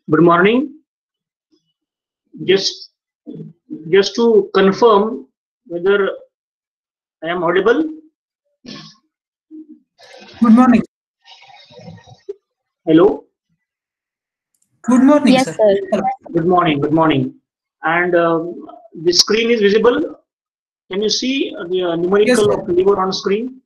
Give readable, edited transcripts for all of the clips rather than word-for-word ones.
Good morning. Just just to confirm whether I am audible. Good morning. Hello. Good morning, Yes, sir. sir. Hello. Good morning. Good morning. And the screen is visible. Can you see the numerical Yes, of liver on screen?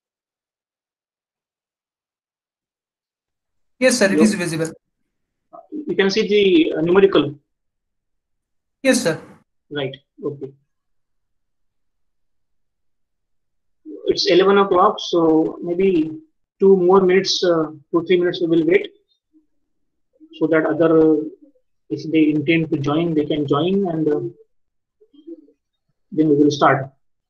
Yes, sir. It Hello. is visible. You can see the numerical. Yes, sir. Right. Okay. It's 11 o'clock, so maybe 2 more minutes, 2 3 minutes we will wait so that other, if they intend to join, they can join, and then we will start.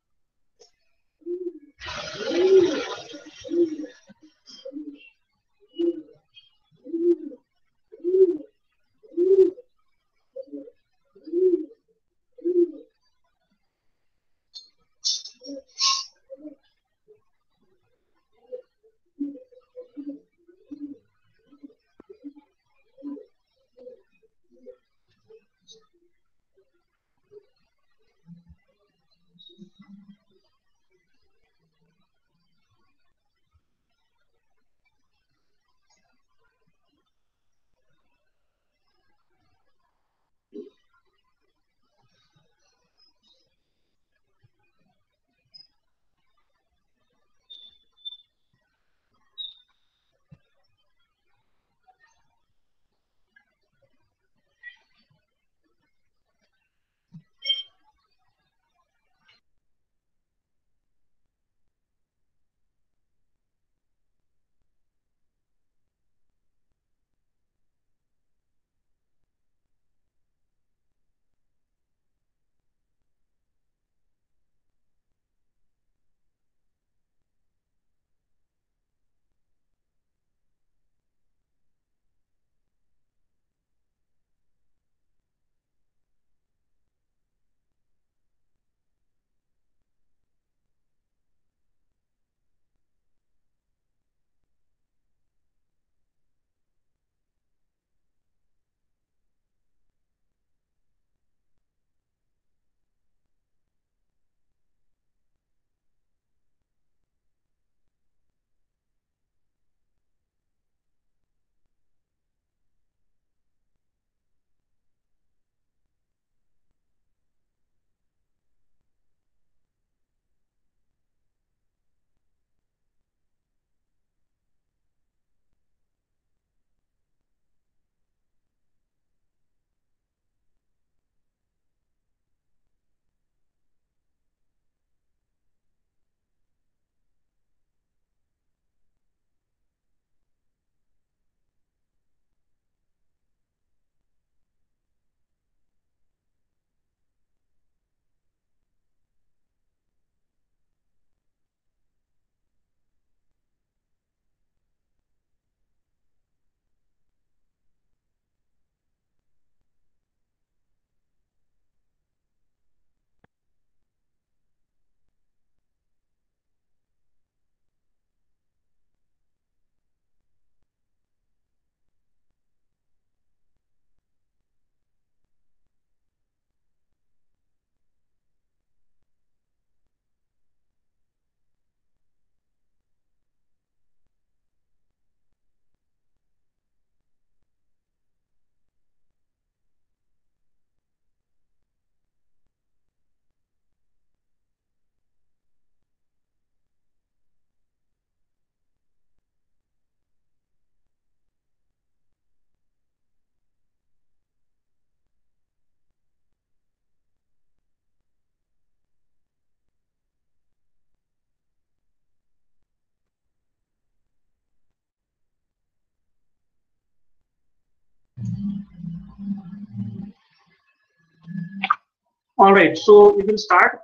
All right, so we will start.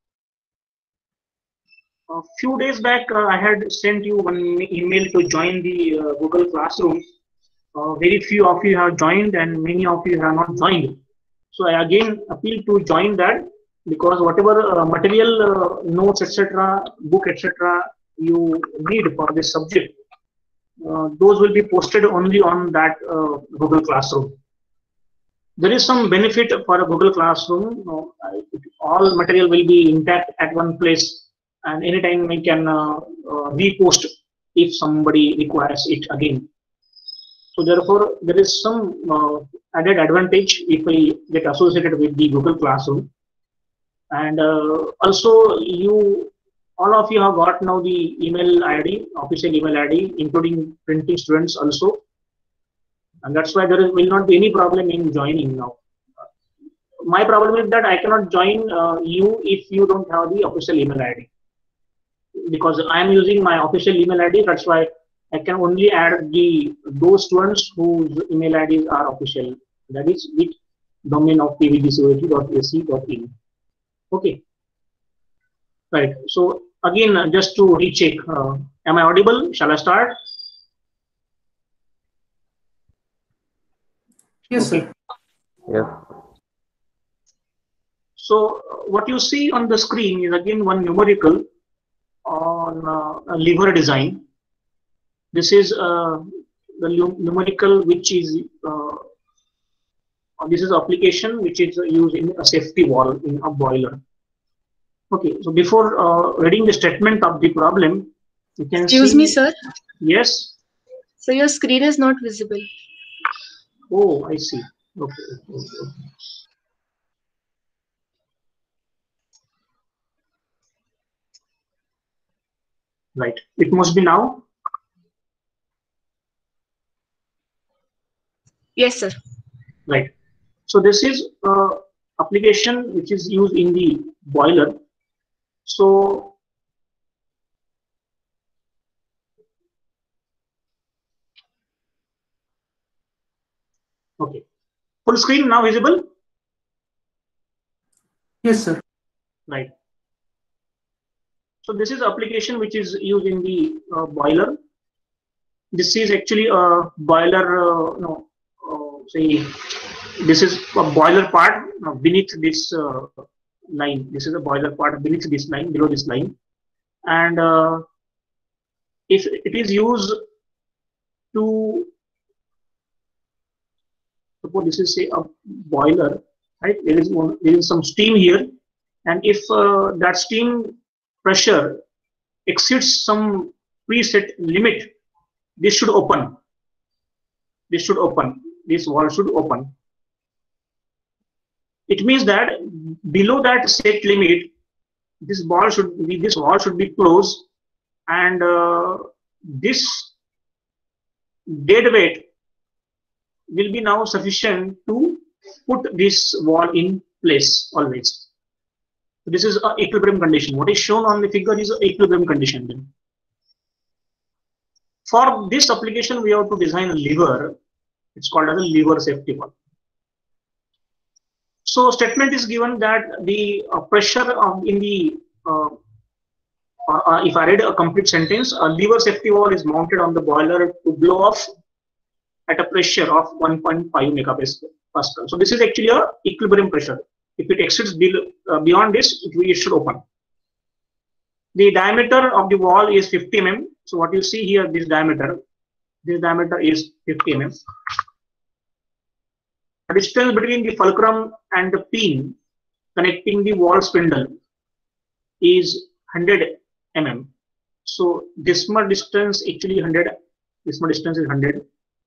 A few days back, I had sent you one email to join the Google Classroom. Very few of you have joined, and many of you have not joined. So I again appeal to join that, because whatever material, notes, etc., book, etc., you need for this subject, those will be posted only on that Google Classroom. There is some benefit for a Google Classroom. All material will be intact at one place, and anytime we can repost if somebody requires it again. So therefore, there is some added advantage if we get associated with the Google Classroom. And also, all of you have got now the email ID, official email ID, including printing students also. And that's why there will not be any problem in joining now. My problem is that I cannot join you if you don't have the official email ID. Because I am using my official email ID, that's why I can only add those students whose email IDs are official. That is with domain of pvgcot.ac.in. Okay. Right. So again, just to recheck, am I audible? Shall I start? Yes, okay. sir. Yeah. So what you see on the screen is again one numerical on a lever design. This is the numerical which is this is application which is used in a safety valve in a boiler. Okay, so before reading the statement of the problem, you can Excuse see. me, sir. Yes. So your screen is not visible. Oh, I see. Okay. Right. It must be now. Yes, sir. Right. So this is application which is used in the boiler. So okay, full screen now visible. Yes, sir. Right. So this is application which is used in the boiler. This is actually a boiler. Say this is a boiler part beneath this line. This is a boiler part beneath this line, below this line, and if it is used to suppose this is say a boiler, right? There is some steam here, and if that steam pressure exceeds some preset limit, this should open. This should open. This valve should open. It means that below that set limit, this valve should be closed, and this dead weight will be now sufficient to put this valve in place always. So this is an equilibrium condition. What is shown on the figure is an equilibrium condition. Then. For this application, we have to design a lever. It's called as a lever safety valve. So statement is given that the pressure in the if I read a complete sentence, a lever safety valve is mounted on the boiler to blow off at a pressure of 1.5 megapascal. So this is actually a equilibrium pressure. If it exceeds beyond this, it should open. The diameter of the valve is 50 mm. So what you see here, this diameter is 50 mm. The distance between the fulcrum and the pin connecting the valve spindle is 100 mm. So decimal distance actually 100. Decimal distance is 100.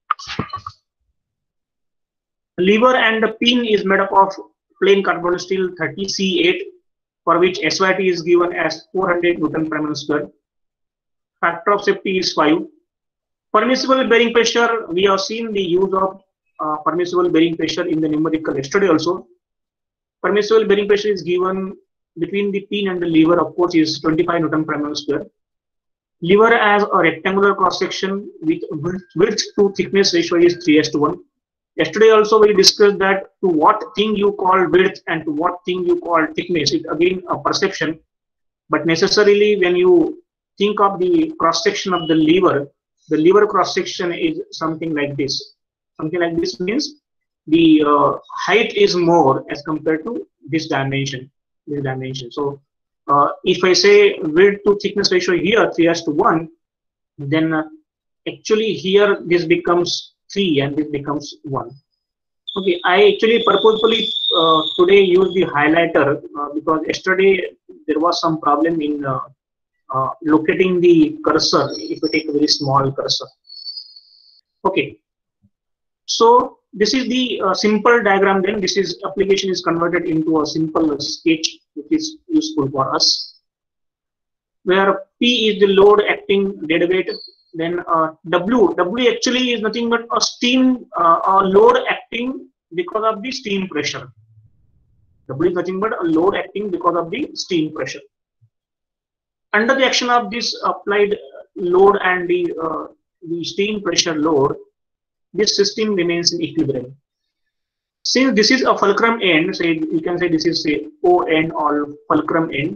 The lever and the pin is made up of plain carbon steel 30C8, for which SYT is given as 400 Newton per mm square. Factor of safety is 5. Permissible bearing pressure, we have seen the use of permissible bearing pressure in the numerical yesterday also. Permissible bearing pressure is given between the pin and the lever, of course, is 25 Newton per mm square. Lever has a rectangular cross section with width to thickness ratio is 3:1. Yesterday also we discussed that to what thing you call width and to what thing you call thickness. It again a perception, but necessarily when you think of the cross section of the lever cross section is something like this. Something like this means the height is more as compared to this dimension. So if I say width to thickness ratio here 3:1, then actually here this becomes 3 and this becomes 1. Okay, I actually purposefully today use the highlighter because yesterday there was some problem in locating the cursor if you take a very small cursor. Okay, so this is the simple diagram. Then this is application is converted into a simple sketch which is useful for us, where P is the load acting dead weight. Then W actually is nothing but a steam load acting because of the steam pressure. W is nothing but a load acting because of the steam pressure. Under the action of this applied load and the steam pressure load, this system remains in equilibrium. Since this is a fulcrum end, say you can say this is say O end or fulcrum end,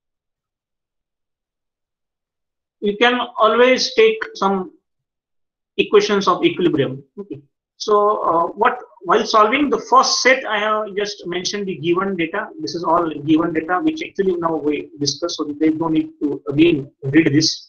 you can always take some equations of equilibrium. Okay. So while solving the first set, I have just mentioned the given data. This is all given data, which actually now we discuss, so there is no need to again read this.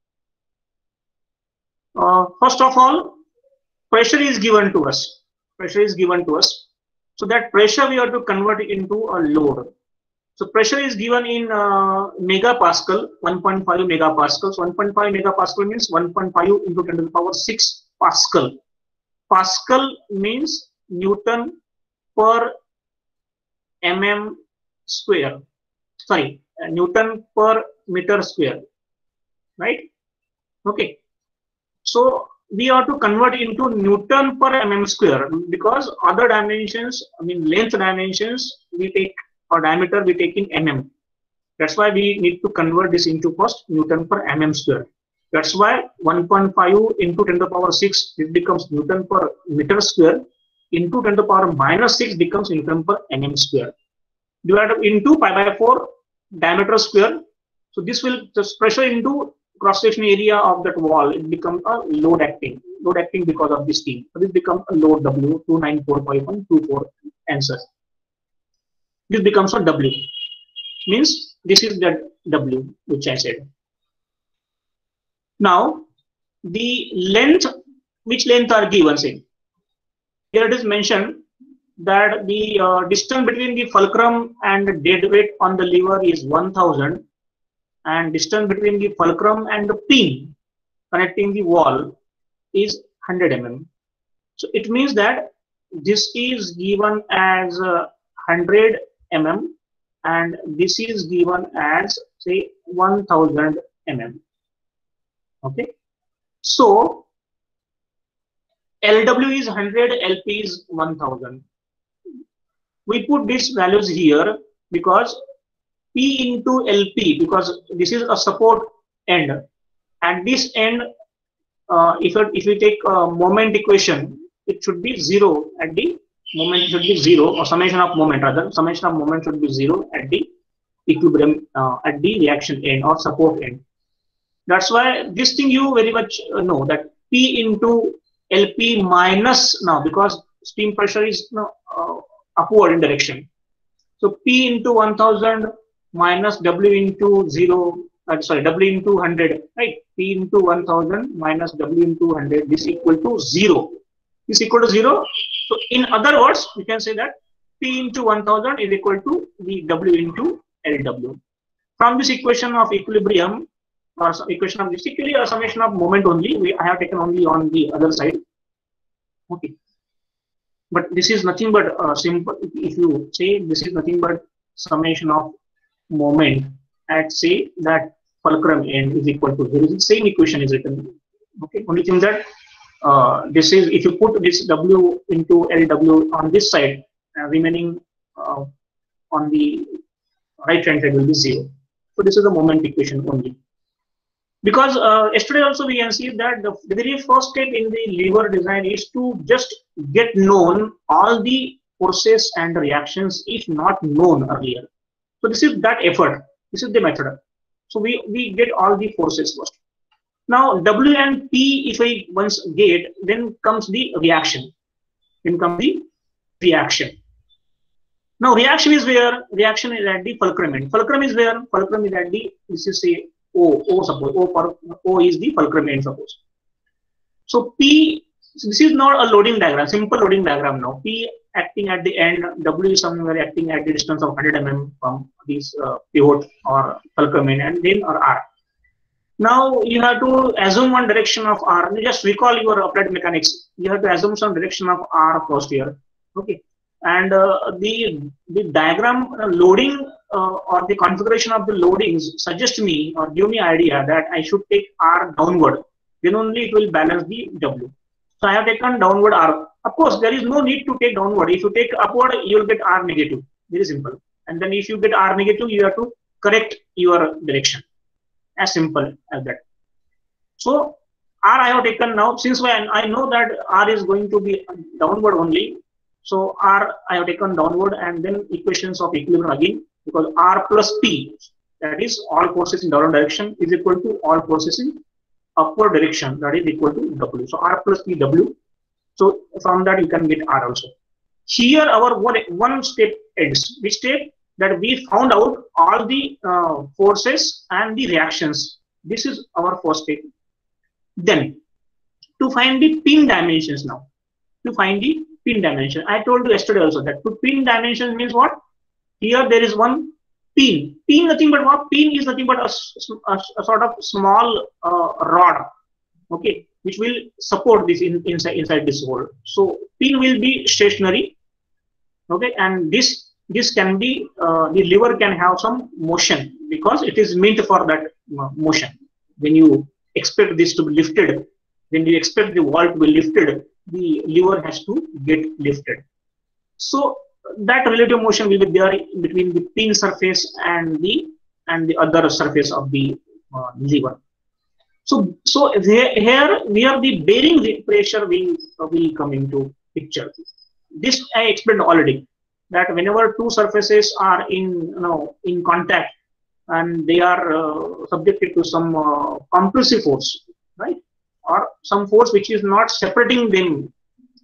First of all, pressure is given to us. Pressure is given to us. So that pressure we have to convert it into a load. So pressure is given in megapascal, 1.5 megapascal. So 1.5 megapascal means 1.5 into 10 to the power 6 Pascal. Pascal means Newton per mm square. Sorry, Newton per meter square. Right? Okay. So we have to convert into Newton per mm square because other dimensions, I mean length dimensions, we take or diameter we take in mm. That's why we need to convert this into first Newton per mm square. That's why 1.5 into 10 to the power 6 it becomes Newton per meter square into 10 to the power minus 6 becomes Newton per mm square. Divided into pi by 4 diameter square. So this will just pressure into cross-section area of that wall. It becomes a load acting because of this steam. So this becomes a load W 2945124 answer. This becomes a W. Means this is that W which I said. Now the length, which length are given? Say here it is mentioned that the distance between the fulcrum and dead weight on the lever is 1000, and distance between the fulcrum and the pin connecting the wall is 100 mm. So it means that this is given as 100 mm and this is given as say 1000 mm. Okay, so LW is 100, LP is 1000. We put these values here because P into LP, because this is a support end. At this end, if we take a moment equation, it should be 0 at the moment, should be 0, or summation of moment rather, summation of moment should be 0 at the equilibrium, at the reaction end or support end. That's why this thing you very much know, that P into LP minus, now because steam pressure is now upward in direction. So P into 1000 minus W into 0, W into 100, right? P into 1000 minus W into 100, this equal to 0. This equal to 0. So in other words, we can say that P into 1000 is equal to the W into LW. From this equation of equilibrium, or equation of basically a summation of moment only, I have taken only on the other side. Okay. But this is nothing but simple. If you say this is nothing but summation of moment at say that fulcrum end is equal to 0, the same equation is written. Okay. Only thing that this is, if you put this W into LW on this side, remaining on the right hand side will be 0. So this is the moment equation only. Because yesterday also we can see that the very first step in the lever design is to just get known all the forces and reactions if not known earlier. So this is that effort. This is the method. So we get all the forces first. Now W and P, if I once get, then comes the reaction. Then comes the reaction. Now reaction is where? Reaction is at the fulcrum end. Fulcrum is where? Fulcrum is at the, this is say O suppose, O is the fulcrum end suppose. So P, this is not a loading diagram, simple loading diagram now. P acting at the end, W is somewhere acting at the distance of 100 mm from this pivot or fulcrum, and then or R. Now you have to assume one direction of R. Just recall your applied mechanics. You have to assume some direction of R first here. Okay, and the diagram loading or the configuration of the loadings suggest me or give me idea that I should take R downward. Then only it will balance the W. So I have taken downward R. Of course, there is no need to take downward. If you take upward, you will get R negative. Very simple. And then if you get R negative, you have to correct your direction. As simple as that. So R I have taken now, since I know that R is going to be downward only. So R I have taken downward, and then equations of equilibrium again, because R plus P, that is all forces in downward direction, is equal to all forces in upward direction, that is equal to W. So R plus P W. So from that you can get R also. Here our one step ends. Which step? That we found out all the forces and the reactions. This is our first step. Then to find the pin dimensions now. To find the pin dimension. I told you yesterday also that to pin dimensions means what? Here there is one pin. Pin nothing but what? Pin is nothing but a sort of small rod. Okay, which will support this inside this hole. So pin will be stationary. Okay, and this can be the lever can have some motion because it is meant for that motion. When you expect this to be lifted, when you expect the wall to be lifted, the lever has to get lifted. So that relative motion will be there between the pin surface and the other surface of the lever. So here the bearing pressure will come into picture. This I explained already, that whenever two surfaces are in contact and they are subjected to some compressive force, right, or some force which is not separating them,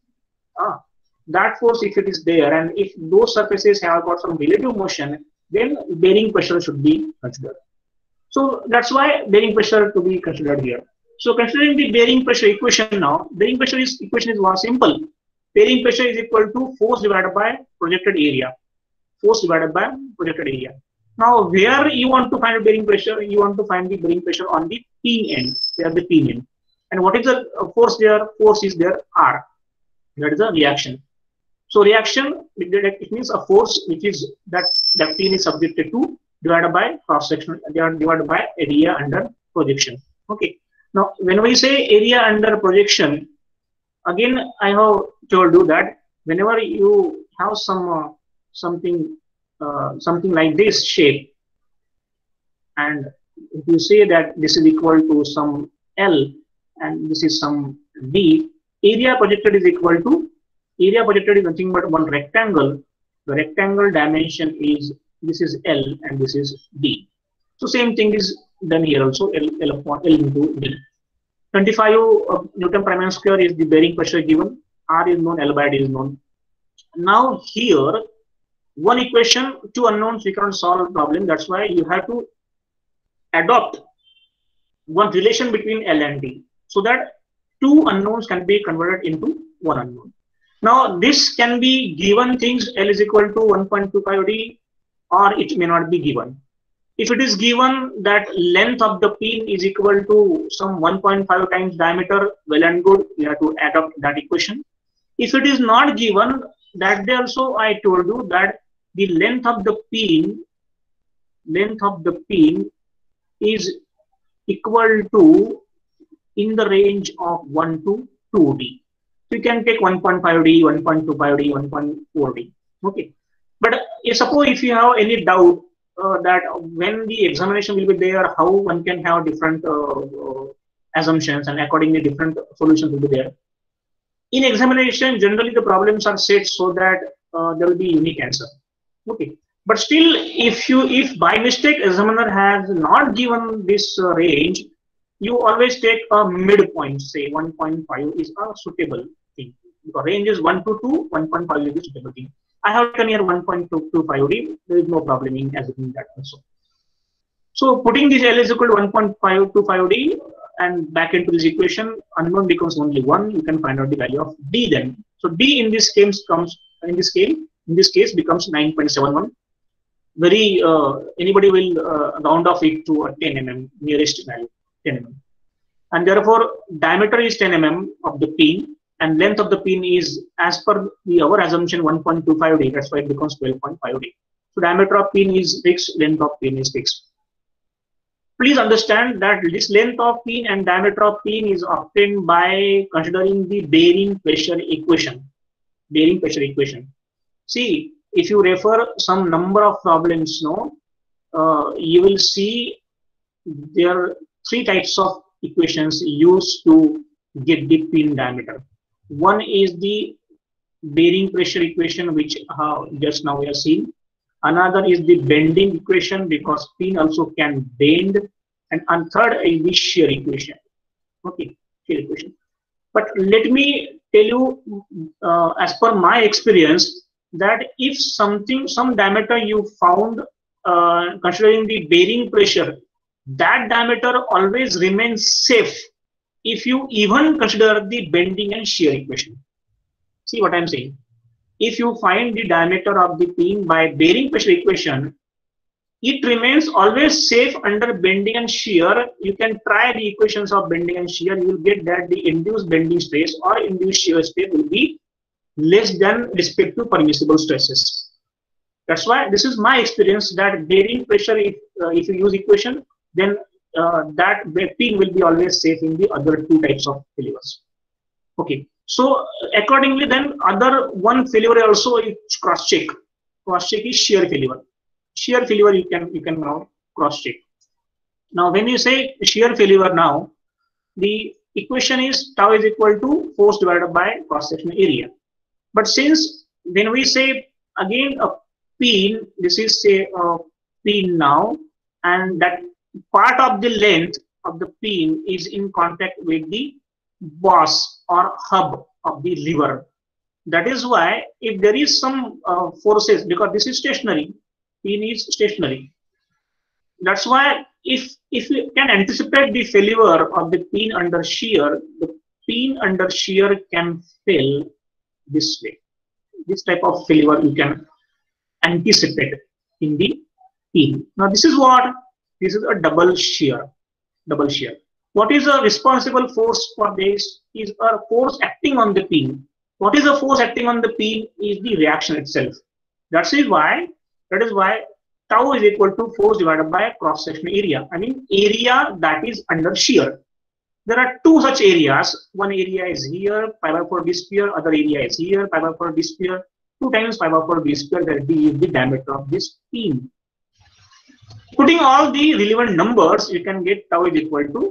that force, if it is there, and if those surfaces have got some relative motion, then bearing pressure should be considered. So that's why bearing pressure to be considered here. So considering the bearing pressure equation now, bearing pressure equation is one simple. Bearing pressure is equal to force divided by projected area. Force divided by projected area. Now, where you want to find bearing pressure? You want to find the bearing pressure on the pin end. There the pin end. And what is the force there? Force is there R. That is the reaction. So reaction, it means a force which is that pin is subjected to divided by cross section, divided by area under projection. Okay. Now, when we say area under projection, again I have told you that whenever you have some something like this shape, and if you say that this is equal to some L and this is some D, area projected is nothing but one rectangle. The rectangle dimension is, this is L and this is D. So same thing is done here also, L upon L into D. 25 Newton per mm square is the bearing pressure given. R is known, L by D is known. Now here, one equation, two unknowns, we cannot solve the problem. That's why you have to adopt one relation between L and D, so that two unknowns can be converted into one unknown. Now this can be given things L is equal to 1.25 D, or it may not be given. If it is given that length of the pin is equal to some 1.5 times diameter, well and good, we have to adopt that equation. If it is not given, that day also I told you that the length of the pin is equal to in the range of 1 to 2D. So you can take 1.5D, 1.25D, 1.4D. Okay. But suppose if you have any doubt that when the examination will be there, how one can have different assumptions, and accordingly different solutions will be there. In examination, generally the problems are set so that there will be unique answer. Okay. But still, if by mistake examiner has not given this range, you always take a midpoint, say 1.5 is a suitable thing. The range is 1 to 2, 1.5 is a suitable thing. I have taken here 1.25D, there is no problem in assuming that also. So putting this L is equal to 1.525D, and back into this equation, unknown becomes only 1. You can find out the value of D then. So D in this case comes in this case becomes 9.71. Very anybody will round off it to a 10 mm nearest value 10 mm, and therefore diameter is 10 mm of the pin, and length of the pin is, as per our assumption, 1.25 D. That's why it becomes 12.5 D. So diameter of pin is fixed, length of pin is fixed. Please understand that this length of pin and diameter of pin is obtained by considering the bearing pressure equation. Bearing pressure equation. See, if you refer some number of problems, you will see there are 3 types of equations used to get the pin diameter. One is the bearing pressure equation, which just now we are seeing. Another is the bending equation, because pin also can bend, and third is the shear equation. Okay, shear equation. But let me tell you, as per my experience, that if some diameter you found considering the bearing pressure, that diameter always remains safe if you even consider the bending and shear equation. See what I'm saying? If you find the diameter of the pin by bearing pressure equation, it remains always safe under bending and shear. You can try the equations of bending and shear. You will get that the induced bending stress or induced shear stress will be less than respective permissible stresses. That's why this is my experience, that bearing pressure, if you use equation, then that pin will be always safe in the other 2 types of failures. Okay. So accordingly, then other one failure also is cross check. Cross check is shear failure. Shear failure you can now cross check. Now when you say shear failure, now the equation is tau is equal to force divided by cross sectional area. But since when we say again a pin, this is say a pin now, and that part of the length of the pin is in contact with the boss or hub of the lever. That is why if there is some forces, because this is stationary, pin is stationary. That's why if you can anticipate the failure of the pin under shear, the pin under shear can fail this way. This type of failure you can anticipate in the pin. Now this is what? This is a double shear. Double shear. What is a responsible force for this? Is a force acting on the pin. What is a force acting on the pin? Is the reaction itself. That is why tau is equal to force divided by cross sectional area. I mean area that is under shear. There are 2 such areas. One area is here, pi by 4 d square. Other area is here, pi by 4 d square. 2 times pi by 4 d square. That d is the diameter of this pin. Putting all the relevant numbers, you can get tau is equal to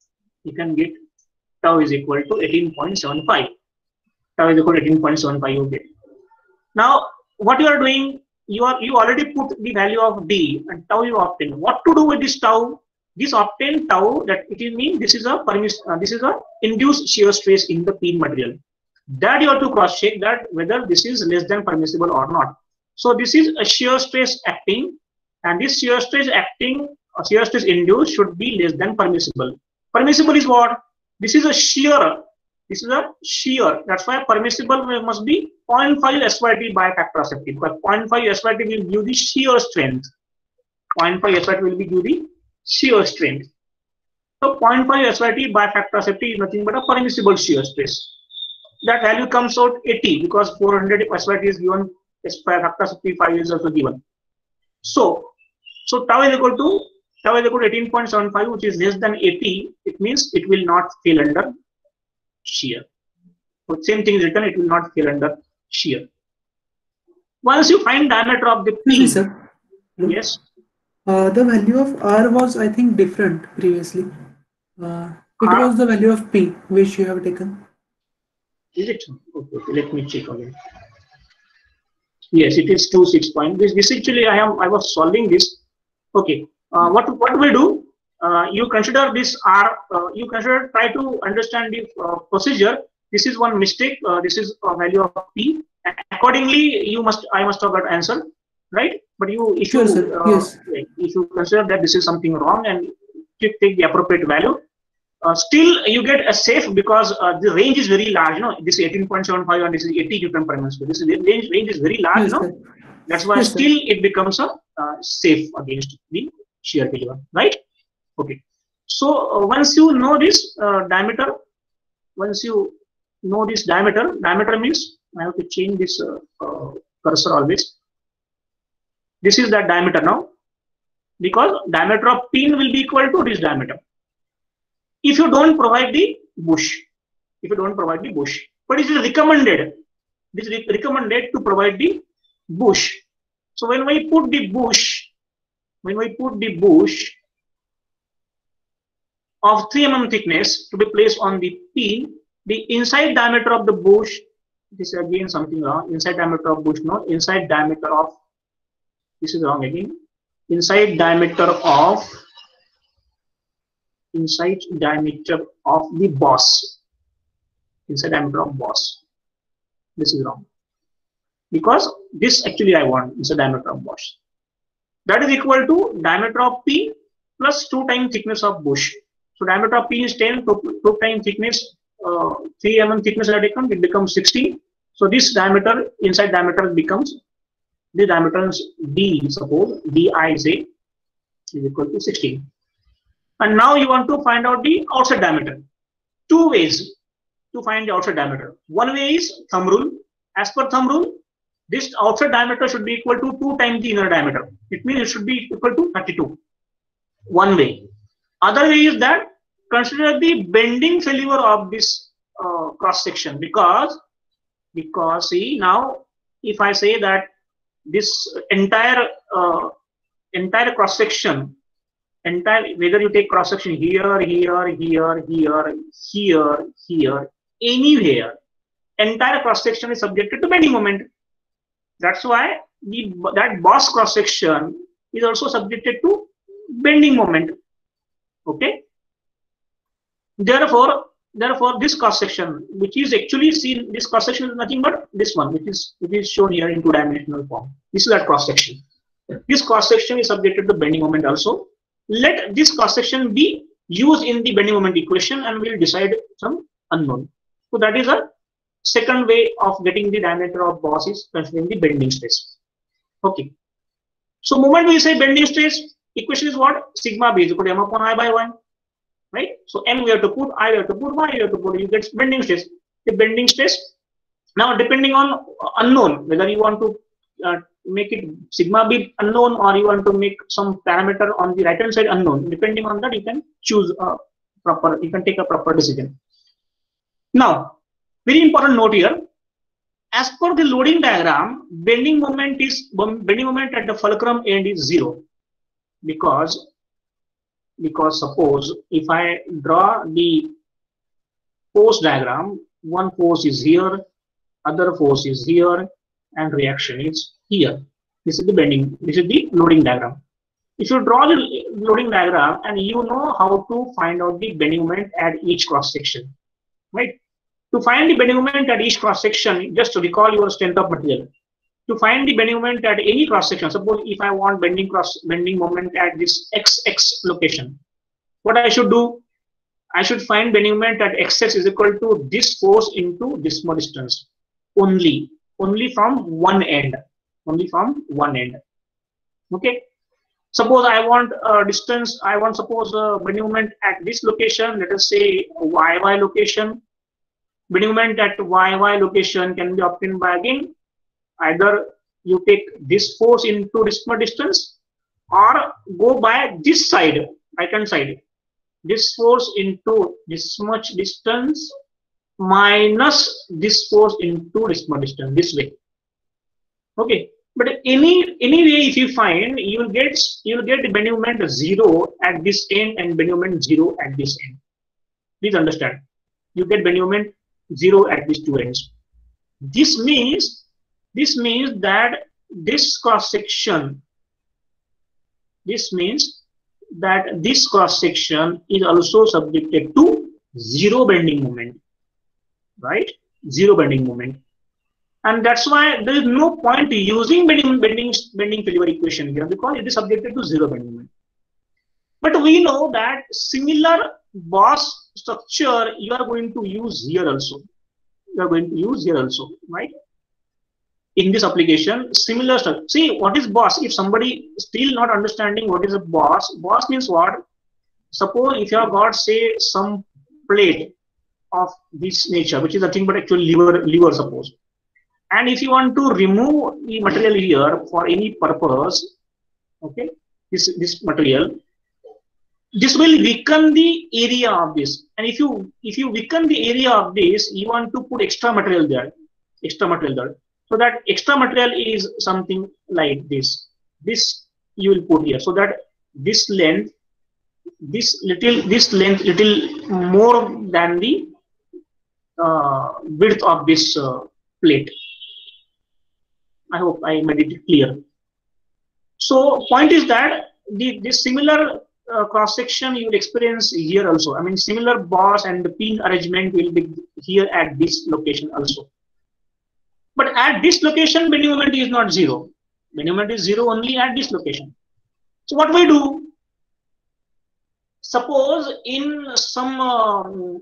18.75. Tau is equal to 18.75. You get. Now, what you are doing? You already put the value of d and tau you obtain. What to do with this tau? This obtained tau, that it will mean this is a induced shear stress in the pin material. That you have to cross check that whether this is less than permissible or not. So this is a shear stress acting, and this shear stress acting or shear stress induced should be less than permissible. Permissible is what? This is a shear. This is a shear. That's why permissible must be 0.5 SYT by factor of safety, because 0.5 SYT will give the shear strength. 0.5 SYT will give the shear strength. So 0.5 SYT by factor of safety is nothing but a permissible shear stress. That value comes out 80 because 400 SYT is given, factor of safety 5 is also given. So tau is equal to 18.75, which is less than 80. It means it will not fail under shear. So same thing is written, it will not fail under shear. Once you find diameter of the pin, sir. Yes. The value of R was, I think, different previously. It was the value of P which you have taken. Is it? Okay, let me check again. Yes, it is 26 point. This actually I was solving this. Okay. What we do? You consider this R. You try to understand the procedure. This is one mistake. This is a value of P. Accordingly, I must have got answer, right? But if you consider that this is something wrong and take the appropriate value, still you get a safe because the range is very large. You know, this is 18.75 and this is 80 Newton per mm square. This is range is very large. Yes, You know, sir. that's why Yes, sir. still it becomes a safe against the shear failure, right? Okay. So once you know this diameter, diameter means I have to change this cursor always. This is that diameter now, because diameter of pin will be equal to this diameter. If you don't provide the bush, but it is recommended. This is recommended to provide the bush. So when we put the bush of 3 mm thickness to be placed on the pin, the inside diameter of the bush, this is again something wrong, inside diameter of bush, no, inside diameter of, this is wrong again, inside diameter of the boss, inside diameter of boss, this is wrong, because this actually I want inside diameter of boss, that is equal to diameter of pin plus 2 times thickness of bush. So diameter of pin is 10, 2 times thickness, 3 mm thickness I taken, it becomes 60. So this diameter, inside diameter becomes, the diameter is D, suppose Di say is equal to 16. And now you want to find out the outside diameter. 2 ways to find the outside diameter. One way is thumb rule. As per thumb rule, this outside diameter should be equal to 2 times the inner diameter. It means it should be equal to 32. One way. Other way is that consider the bending failure of this cross section, because see now if I say that this entire cross section, whether you take cross section here, anywhere, entire cross section is subjected to bending moment. That's why that boss cross section is also subjected to bending moment. Okay. Therefore, this cross section, which is actually seen, this cross section is nothing but this one, which is shown here in 2-dimensional form. This is that cross section. This cross section is subjected to bending moment also. Let this cross section be used in the bending moment equation, and we'll decide some unknown. So that is a second way of getting the diameter of boss is considering the bending stress. Okay. So moment we say bending stress, equation is what? Sigma B is equal to m upon I by 1. Right? So m we have to put, I we have to put, y we have to put, you get bending stress. The bending stress. Now depending on unknown, whether you want to make it sigma B unknown or you want to make some parameter on the right hand side unknown, depending on that you can choose you can take a proper decision. Now, very important note here. As per the loading diagram, bending moment at the fulcrum end is 0, because suppose if I draw the force diagram, one force is here, other force is here, and reaction is here. This is the loading diagram. If you draw the loading diagram and you know how to find out the bending moment at each cross section, right? To find the bending moment at each cross section, just to recall your strength of material. To find the bending moment at any cross section, suppose if I want bending moment at this XX location, what I should do? I should find bending moment at XS is equal to this force into this more distance. Only from one end. Okay. Suppose I want distance. I want suppose bending moment at this location. Let us say YY location. Bending moment at YY location can be obtained by again either you take this force into this much distance, or go by this side, right hand side. This force into this much distance minus this force into this much distance, this way. Okay, but any way if you find, you will get the bending moment 0 at this end and bending moment 0 at this end. Please understand, you get bending moment 0 at these two ends. This means that this cross section is also subjected to 0 bending moment, right? 0 bending moment, and that's why there is no point using bending failure equation here, because it is subjected to 0 bending moment. But we know that similar boss structure you are going to use here also. You are going to use here also, right? In this application, similar structure. See, what is boss? If somebody still not understanding what is a boss, boss means what? Suppose if you have got, say, some plate of this nature, which is nothing but actually liver suppose. And if you want to remove the material here for any purpose, okay, this material, this will weaken the area of this. And if you weaken the area of this, you want to put extra material there. So that extra material is something like this. This you will put here, so that this length little more than the width of this plate. I hope I made it clear. So point is that this similar cross section you will experience here also. I mean, similar boss and the pin arrangement will be here at this location also. But at this location, bending moment is not zero. Bending moment is zero only at this location. So what we do? Suppose in some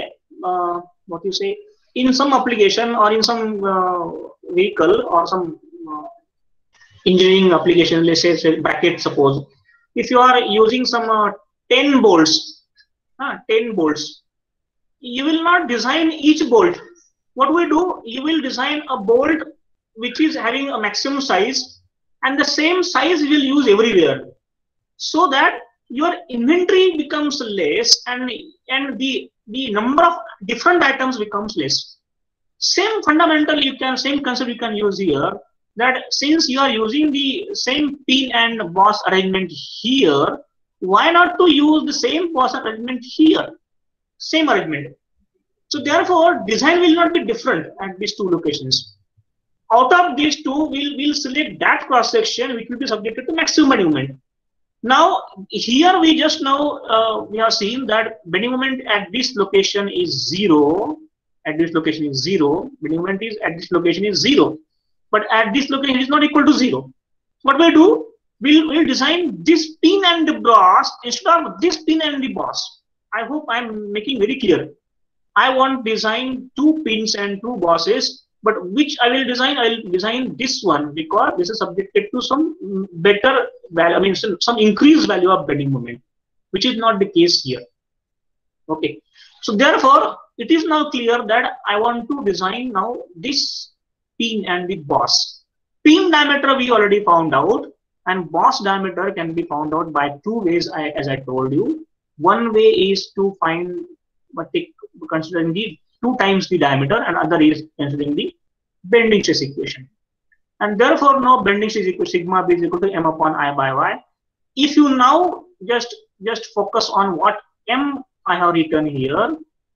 in some application or in some vehicle or some engineering application, let's say bracket, suppose if you are using some 10 bolts, 10 bolts, you will not design each bolt. What we do, you will design a bolt which is having a maximum size, and the same size you will use everywhere, so that your inventory becomes less and the number of different items becomes less. Same fundamental same concept you can use here, that since you are using the same pin and boss arrangement here, why not to use the same boss arrangement here? Same arrangement. So therefore, design will not be different at these two locations. Out of these two, we'll select that cross section which will be subjected to maximum bending moment. Now here we just now we have seen that bending moment at this location is zero. At this location is zero. Bending moment is at this location is zero. But at this location is not equal to zero. What we do? We'll design this pin and the boss instead of this pin and the boss. I hope I'm making very clear. I want design two pins and two bosses, but which I will design? I will design this one because this is subjected to some better value. I mean, some increased value of bending moment, which is not the case here. Okay. So therefore, it is now clear that I want to design now this pin and the boss. Pin diameter we already found out, and boss diameter can be found out by two ways, as I told you. One way is to find, considering the 2 times the diameter, and other is considering the bending stress equation. And therefore now bending stress equation sigma b is equal to m upon I by y. If you now just focus on what m I have written here,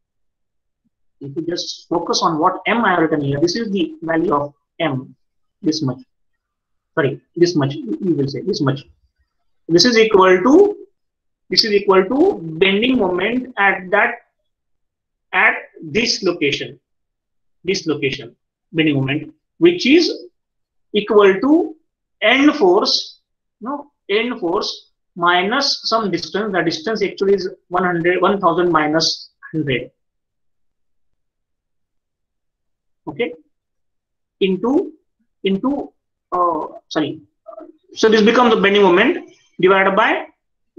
if you just focus on what m I have written here, this is the value of m, this much. Sorry, this much, you will say this much. This is equal to bending moment at this location, bending moment, which is equal to end force minus some distance. The distance actually is 1000 minus 100. Okay, so this becomes the bending moment divided by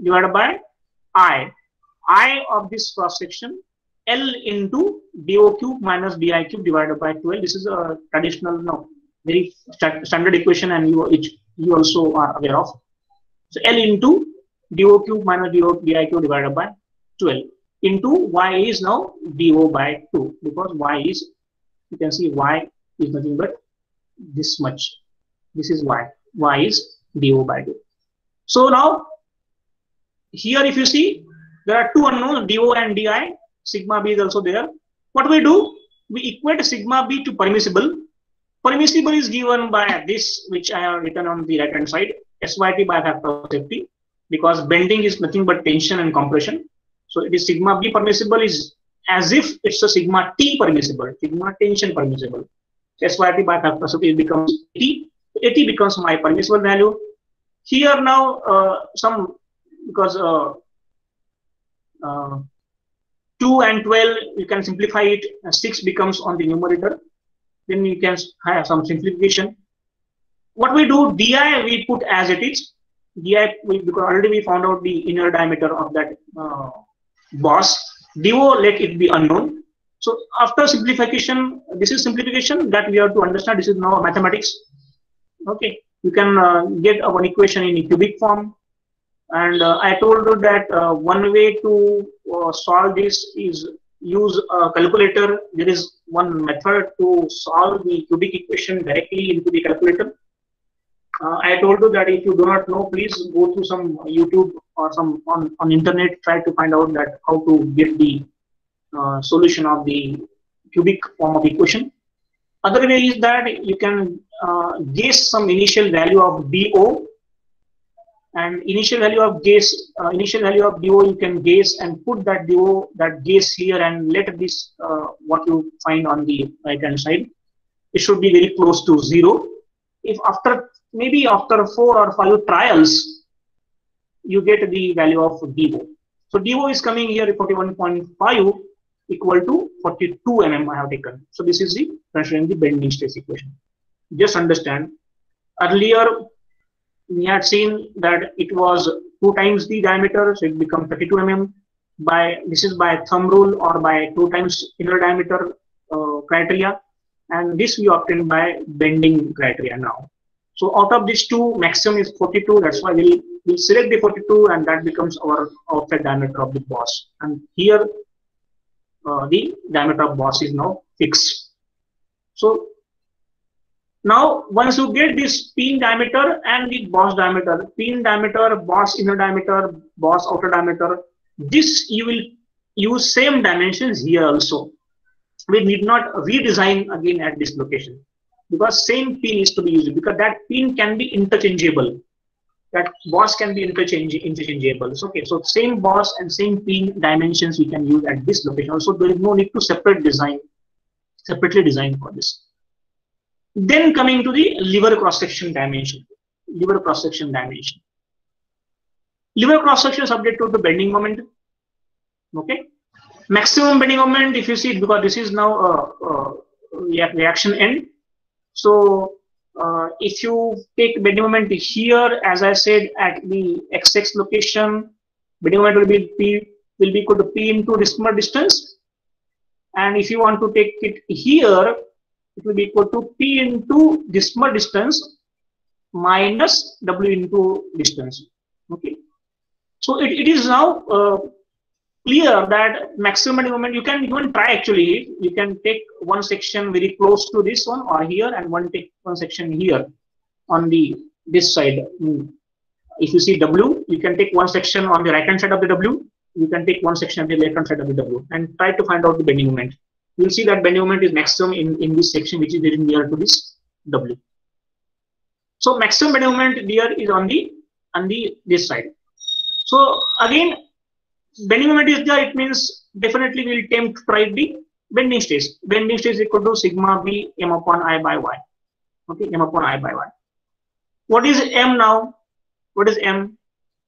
I of this cross section, L into dO cube minus di cube divided by 12. This is a traditional, very standard equation, and which you also are aware of. So L into dO cube minus di cube divided by 12 into y is now dO by 2, because y is, you can see y is nothing but this much. This is y. Y is dO by 2. So now here, if you see, there are two unknowns, dO and di. Sigma b is also there. What we do? We equate sigma b to permissible. Permissible is given by this, which I have written on the right hand side, SYT by factor of safety, because bending is nothing but tension and compression. So it is sigma b permissible is as if it's a sigma t permissible, sigma tension permissible. SYT by factor of safety becomes 80. 80 becomes my permissible value. Here now some because 2 and 12 you can simplify it. 6 becomes on the numerator. Then you can have some simplification. What we do, di we put as it is. Di, because already we found out the inner diameter of that boss. DO, let it be unknown. So after simplification, this is simplification that we have to understand. This is now mathematics. Okay, you can get one equation in a cubic form. And I told you that one way to solve this is use a calculator. There is one method to solve the cubic equation directly into the calculator. I told you that if you do not know, please go to some YouTube or some on internet, try to find out that how to get the solution of the cubic form of equation. Other way is that you can guess some initial value of DO, and initial value of DO you can guess and put that DO, that guess here, and let this what you find on the right hand side. It should be very close to 0. If maybe after 4 or 5 trials, you get the value of DO. So DO is coming here 41.5 equal to 42 mm I have taken. So this is the considering the bending stress equation. Just understand, earlier we had seen that it was 2 times the diameter, so it becomes 32 mm. This is by thumb rule or by 2 times inner diameter criteria, and this we obtained by bending criteria now. So out of these two, maximum is 42. That's why we'll select the 42, and that becomes our outside diameter of the boss. And here the diameter of boss is now fixed. So now once you get this pin diameter and the boss diameter, pin diameter, boss inner diameter, boss outer diameter, this you will use same dimensions here also. We need not redesign again at this location, because same pin is to be used, because that pin can be interchangeable. That boss can be interchangeable. So, okay, so same boss and same pin dimensions we can use at this location. Also, there is no need to separately design for this. Then coming to the lever cross-section dimension. Lever cross-section dimension. Lever cross-section is subject to the bending moment. Okay. Maximum bending moment, if you see it, because this is now reaction end. So if you take bending moment here, as I said, at the XX location, bending moment will be equal to P into dismal distance. And if you want to take it here, it will be equal to P into dismal distance minus W into distance. Okay. So it is now clear that maximum bending moment, you can even try actually. You can take one section very close to this one or here, and take one section here on this side. If you see W, you can take one section on the right hand side of the W. You can take one section on the left hand side of the W, and try to find out the bending moment. You will see that bending moment is maximum in this section, which is very near to this W. So maximum bending moment here is on this side. So again, bending moment is there, it means definitely we will attempt to try the bending stress. Bending stress is equal to sigma B M upon I by Y. Okay, M upon I by Y. What is M now? What is M?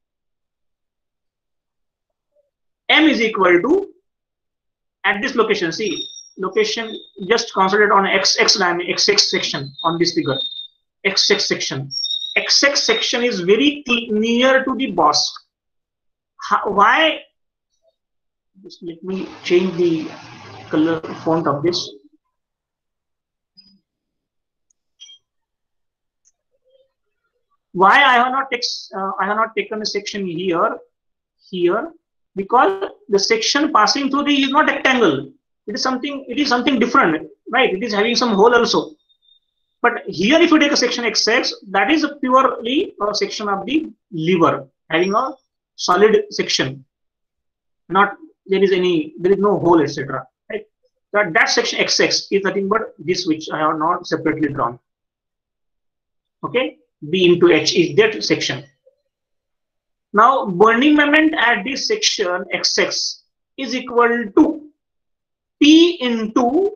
M is equal to, at this location, see, location just concentrate on XX section on this figure. XX section. XX section is very near to the boss. Why? Just let me change the color font of this. Why I have not taken a section here, because the section passing through is not rectangle. It is something different, right? It is having some hole also. But here, if you take a section XX, that is purely a section of the lever, having a solid section. Not there is no hole, etc. Right? That section XX is nothing but this, which I have not separately drawn. Okay, B into H is that section. Now, bending moment at this section XX is equal to P into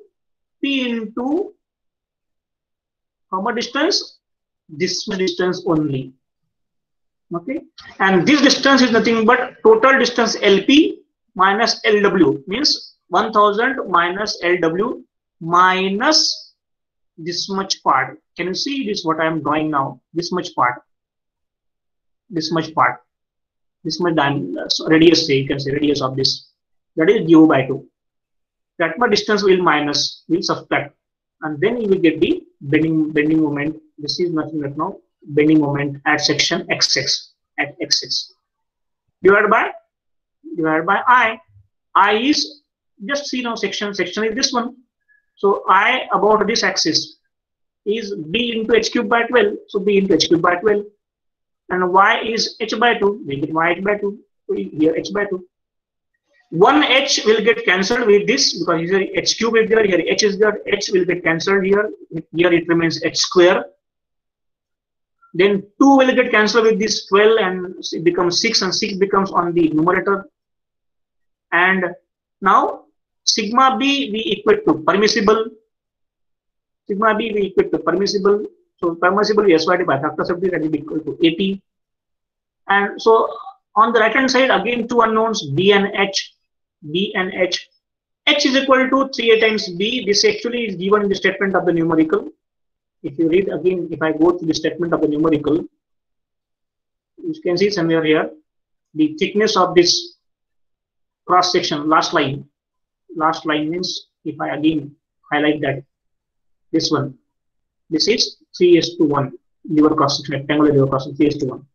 how much distance? This distance only. Okay, and this distance is nothing but total distance LP minus LW, means 1000 minus LW minus this much part. Can you see this? What I am drawing now? This much part, this much part, this much radius. Say you can say radius of this. That is dU by 2. That much distance will subtract, and then you will get the bending moment. This is nothing but now bending moment at section XX divided by I. I is just see now section is this one. So I about this axis is B into H cube by 12. So B into H cube by 12, and Y is H by 2. We get Y H by 2. So here H by 2. One H will get cancelled with this because here H cube is there, here H is there. H will get cancelled here. Here it remains H square. Then 2 will get cancelled with this 12 and it becomes 6, and 6 becomes on the numerator. And now sigma B we equate to permissible. Sigma B we equate to permissible. So permissible is SYD by factor of B, that is equal to 80. And so on the right hand side again two unknowns B and H. H is equal to 3A times B. This actually is given in the statement of the numerical. If you read again, if I go to the statement of the numerical, you can see somewhere here the thickness of this cross section, last line means, if I again highlight that, this one, this is 3:1 lever cross section, rectangular lever cross section, 3:1.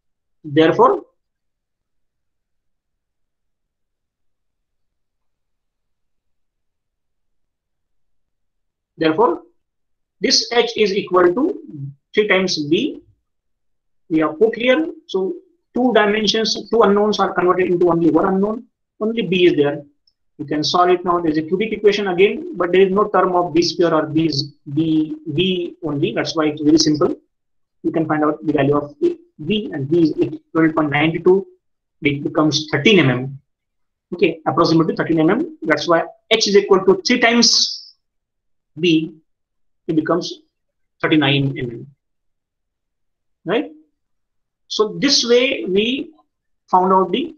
Therefore, this H is equal to 3 times B. We have put here. So two unknowns are converted into only one unknown. Only B is there. You can solve it now. There is a cubic equation again, but there is no term of B square or B only. That's why it's very simple. You can find out the value of B, and B is 12.92. It becomes 13 mm. Okay, approximately 13 mm. That's why H is equal to 3 times B. It becomes 39 mm. Right? So this way we found out the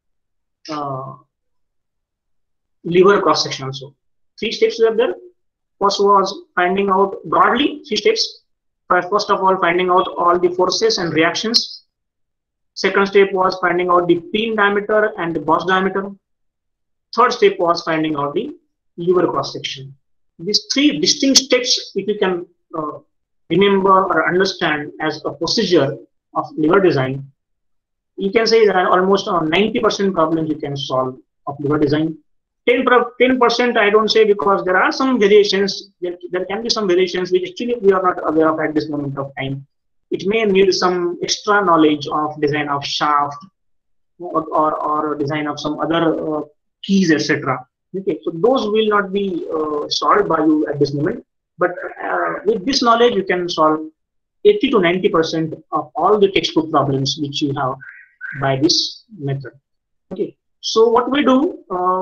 lever cross section also. 3 steps were there. First was finding out broadly 3 steps. First of all, finding out all the forces and reactions. Second step was finding out the pin diameter and the boss diameter. Third step was finding out the lever cross section. These 3 distinct steps, if you can remember or understand as a procedure of lever design, you can say that almost 90% problems you can solve of lever design. 10% I don't say, because there are some variations. There can be some variations which actually we are not aware of at this moment of time. It may need some extra knowledge of design of shaft or design of some other keys, etc. Okay, so those will not be solved by you at this moment. But with this knowledge, you can solve 80 to 90% of all the textbook problems which you have by this method. Okay, so what we do,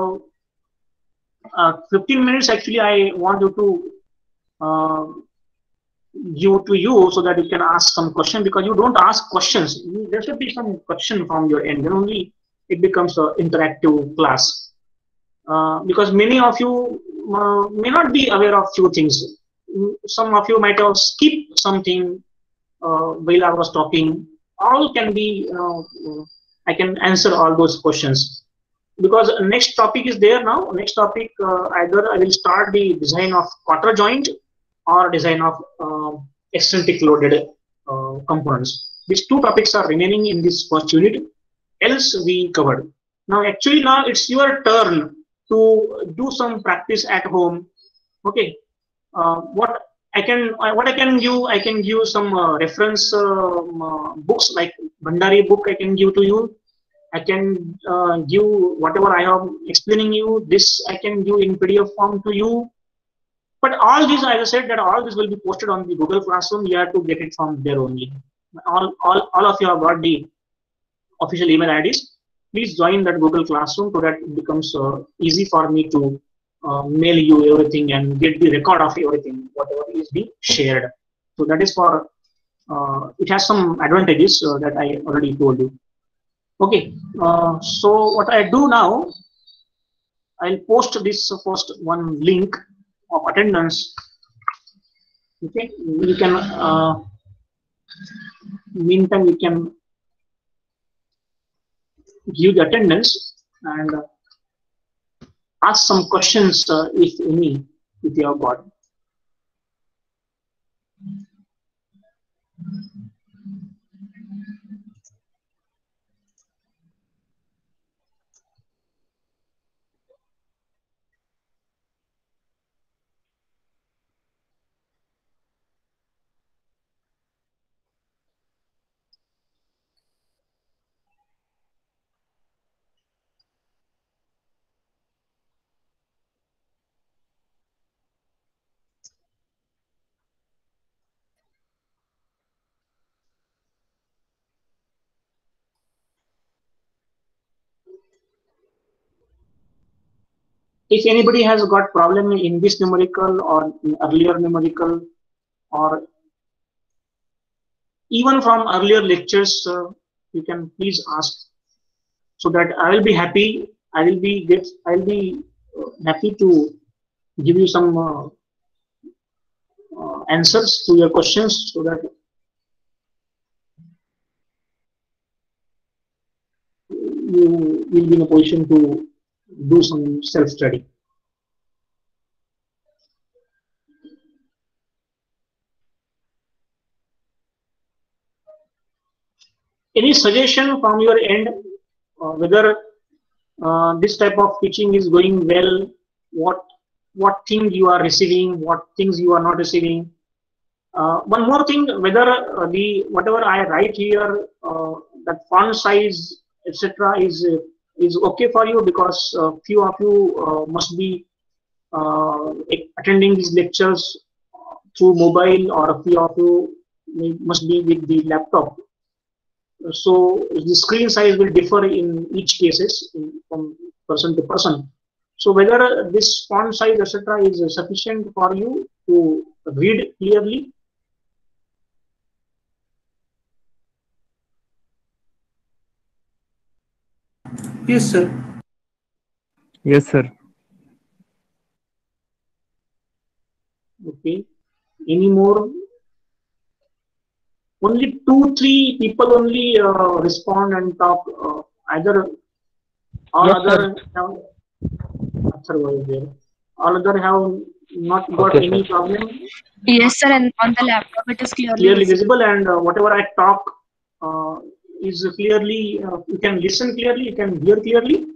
15 minutes actually I want you to give to you so that you can ask some question, because you don't ask questions. There should be some question from your end, then only it becomes an interactive class. Because many of you may not be aware of few things. Some of you might have skipped something while I was talking. All can be, I can answer all those questions. Because next topic is there now. Next topic, either I will start the design of quarter joint or design of eccentric loaded components. These 2 topics are remaining in this first unit. Else we covered. Now actually now it's your turn to do some practice at home. Okay, what I can give some reference books like Bhandari book. I can give to you. I can give whatever I am explaining you. This I can give in PDF form to you. But all these, as I said, that all this will be posted on the Google Classroom. You have to get it from there only. All of you have got the official email IDs. Please join that Google Classroom so that it becomes easy for me to mail you everything and get the record of everything, whatever is being shared. So that is for it has some advantages that I already told you. Okay, so what I do now, I'll post this first one link of attendance. Okay, you can meantime you can give the attendance and ask some questions if any, if you have got. If anybody has got problem in this numerical or in earlier numerical or even from earlier lectures, you can please ask, so that I will be happy. I'll be happy to give you some answers to your questions, so that you will be in a position to do some self-study. Any suggestion from your end, whether this type of teaching is going well? What thing you are receiving? What things you are not receiving? One more thing, whether the whatever I write here, that font size, etc., is okay for you, because few of you must be attending these lectures through mobile, or a few of you must be with the laptop. So the screen size will differ in each cases from person to person. So whether this font size, etc., is sufficient for you to read clearly. Yes, sir. Yes, sir. Okay. Any more? Only 2-3 people only respond and talk. Either all Yes, other have, all other have not got Okay, any sir. problem. Yes, sir. And on the laptop, it is clearly Clearly visible. visible, and whatever I talk is clearly. You can listen clearly. You can hear clearly.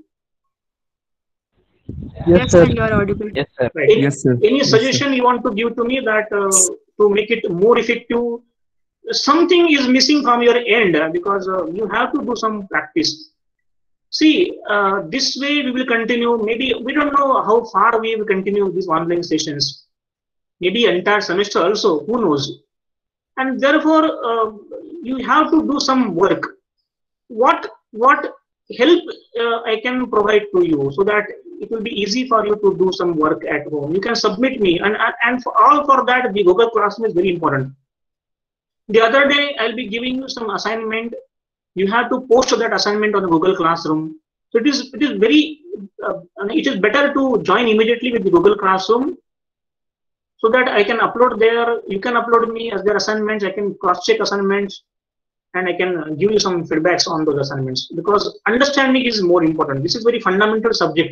Yes, Yes, sir. sir. You are audible. Yes, sir. Right. Yes, sir. Any Yes, sir. suggestion you want to give to me, that to make it more effective? Something is missing from your end, because you have to do some practice. See, this way we will continue. Maybe we don't know how far we will continue these online sessions. Maybe entire semester also. Who knows? And therefore, you have to do some work. What help I can provide to you, so that it will be easy for you to do some work at home. You can submit me, and for all for that, the Google Classroom is very important. The other day, I'll be giving you some assignment. You have to post that assignment on the Google Classroom. So it is very it is better to join immediately with the Google Classroom, so that I can upload there. You can upload me as their assignments. I can cross-check assignments, and I can give you some feedbacks on those assignments, because understanding is more important. This is very fundamental subject.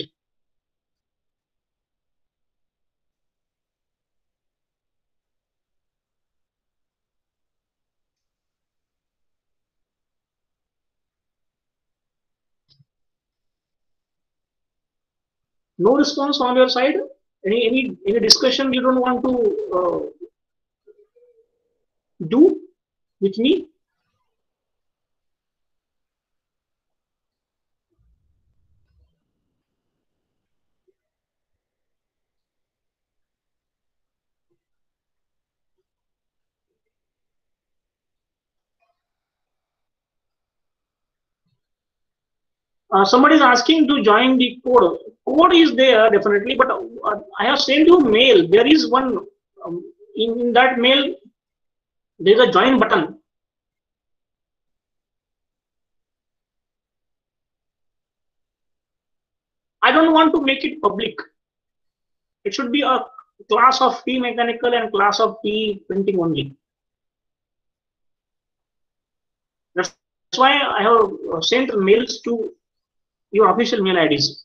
No response on your side? Any discussion you don't want to do with me? Somebody is asking to join the code. Code is there definitely, but I have sent you mail. There is one in that mail. there is a join button. I don't want to make it public. It should be a class of P mechanical and class of P printing only. That's why I have sent mails to your official mail IDs.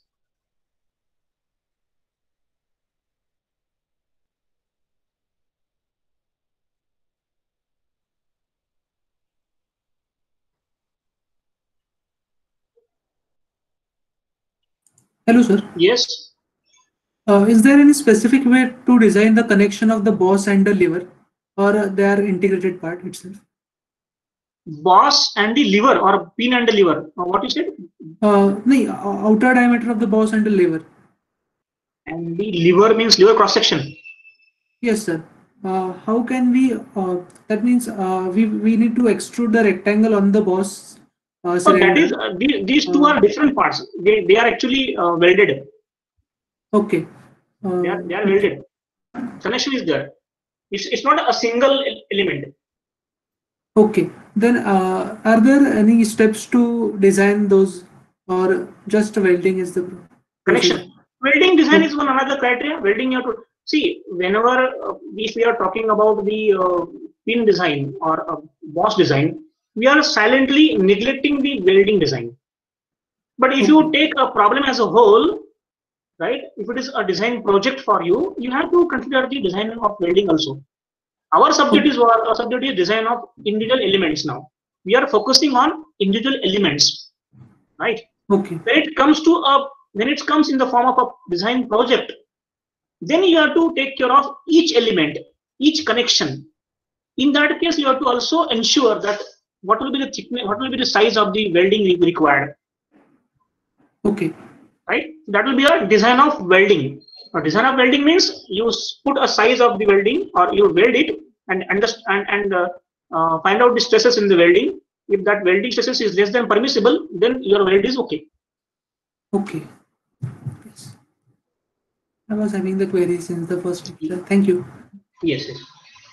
Hello, sir. Yes. Is there any specific way to design the connection of the boss and the lever, or they are integrated part itself? Boss and the lever, or pin and the lever. What you said? The outer diameter of the boss and the lever. And the lever means lever cross section. Yes, sir. How can we? That means we need to extrude the rectangle on the boss So that cylinder. is these two are different parts. They are actually welded. Okay. They are welded. Connection is there. It's not a single element. Okay. Then are there any steps to design those, or just welding is the Connection. Welding design is one another criteria. Welding, you have to see whenever if we are talking about the pin design or boss design, we are silently neglecting the welding design. But if you take a problem as a whole, right? If it is a design project for you, you have to consider the design of welding also. Our subject is design of individual elements now. We are focusing on individual elements, right? Okay. When it comes in the form of a design project, then you have to take care of each element, each connection. In that case, you have to also ensure that what will be the thickness, what will be the size of the welding required. Okay. Right? That will be a design of welding. A design of welding means you put a size of the welding, or you weld it and understand and find out the stresses in the welding. If that welding stresses is less than permissible, then your weld is okay. Okay. Yes. I was having the query since the first lecture. Thank you. Yes. Yes.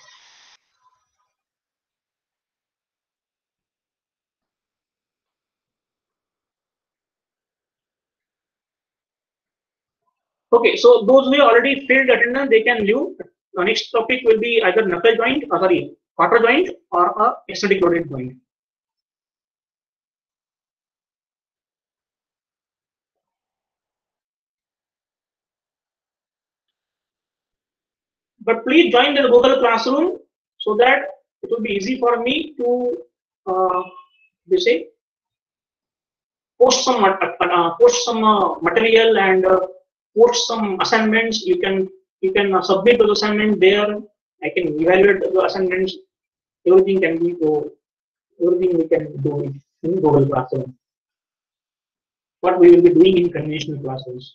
Okay, so those who already filled attendance, they can leave. The next topic will be either knuckle joint, or sorry, quarter joint, or a eccentric loaded joint. But please join the Google Classroom so that it will be easy for me to post some material and post some assignments. You can submit those assignments there. I can evaluate the assignments. Everything can be everything we can do in Google Classroom. What we will be doing in conventional classrooms.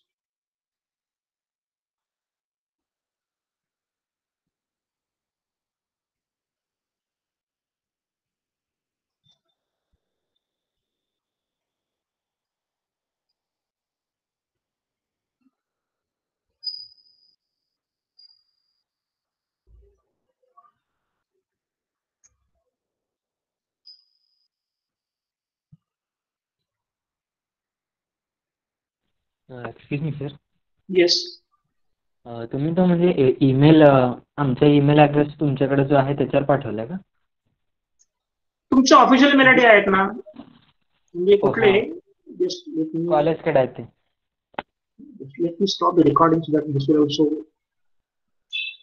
Excuse me sir. Yes. तुम्ही तो म्हणजे email आमचा email address तुमच्याकडे जो आहे त्याच्यावर पाठवला का? तुमचे ऑफिशियल मेल आयडी आहेत ना, म्हणजे कुठले? कॉलेजकडे आहे ते. Let me stop the recording so that this will also